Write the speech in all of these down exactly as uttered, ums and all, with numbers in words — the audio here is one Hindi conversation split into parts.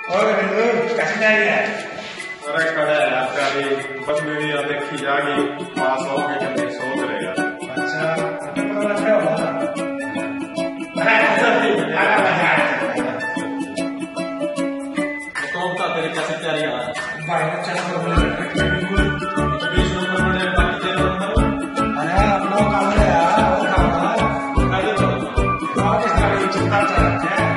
और कैसे जा रही है? अरे कड़ा है आपका भी बस मेरी याद देखी जाएगी पास हो के जल्दी सोच रहेगा। अच्छा तो अच्छा होगा। अरे अरे कौन सा तेरे कैसे तैयारी है भाई अच्छा तो बिल्कुल बीस नंबर में बाकी तेरे नंबर अरे अपना काम है यार वो खाना खाली करो आज इसका चिंता चल रहा है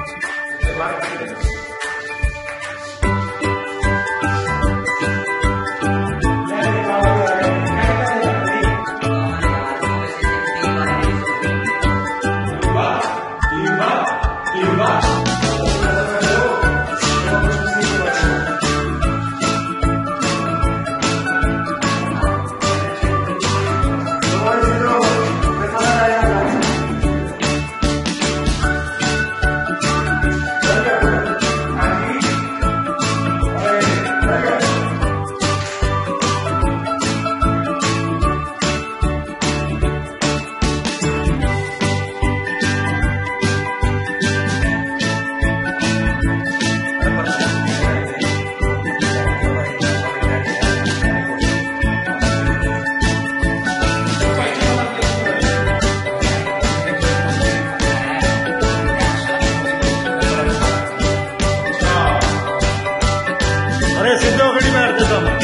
सीधो खड़ी बैठ देता हूँ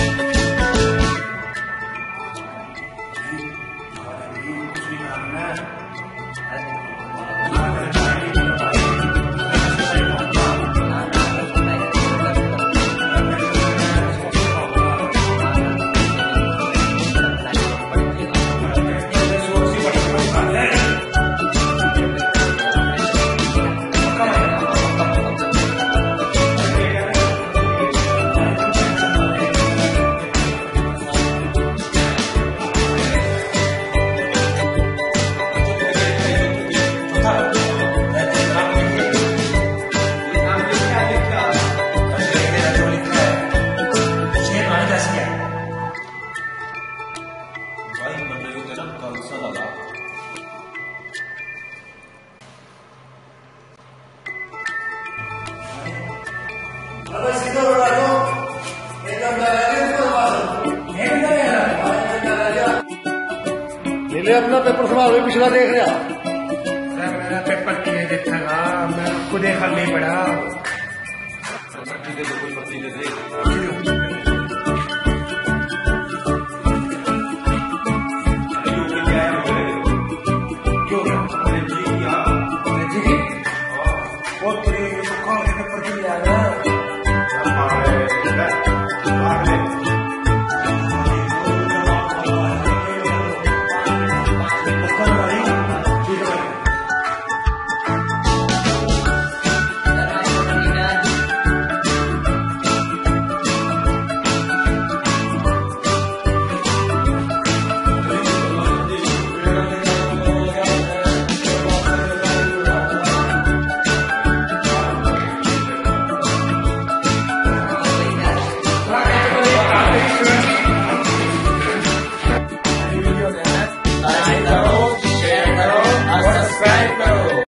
अपना पेपर संभाल पिछला देख रहा मेरा पेपर किए देखेगा मैं खुद ही खाली पड़ा बहुत बड़ी पेपर की